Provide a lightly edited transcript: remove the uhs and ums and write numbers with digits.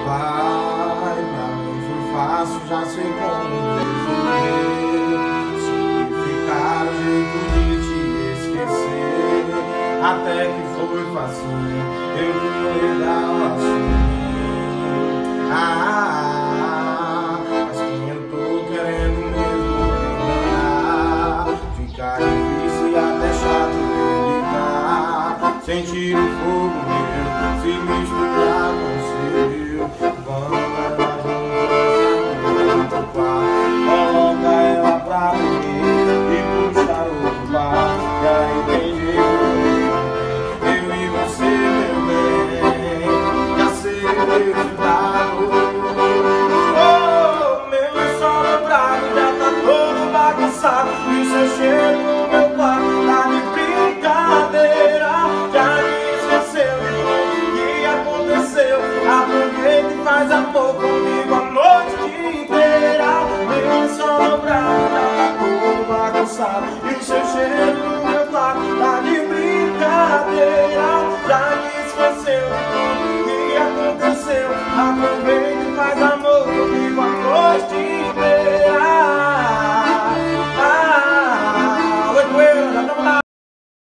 Vai, pra mim foi fácil, já sei como resolver. Simplificar o jeito de te esquecer. Até que foi facinho, eu fui dar o mas quem eu tô querendo mesmo enganar. Fica difícil e até chato evitar. Sentir o fogo meu se misturar com o seu. Vamos levar junto essa quarto. Coloca ela pra dormir e puxar outro par. E aí tem jeito, eu e você, meu bem. Já sei o resultado. Oh, meu lençol dobrado já tá todo bagunçado. E o seu cheiro no meu quarto tá de brincadeira. Já me esqueceu de tudo que aconteceu. Aproveita e faz amor comigo a noite inteira. Meu lençol dobrado já tá todo bagunçado. E o seu cheiro